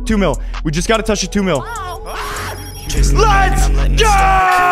2 mil. We just gotta touch the 2 mil. Let's go!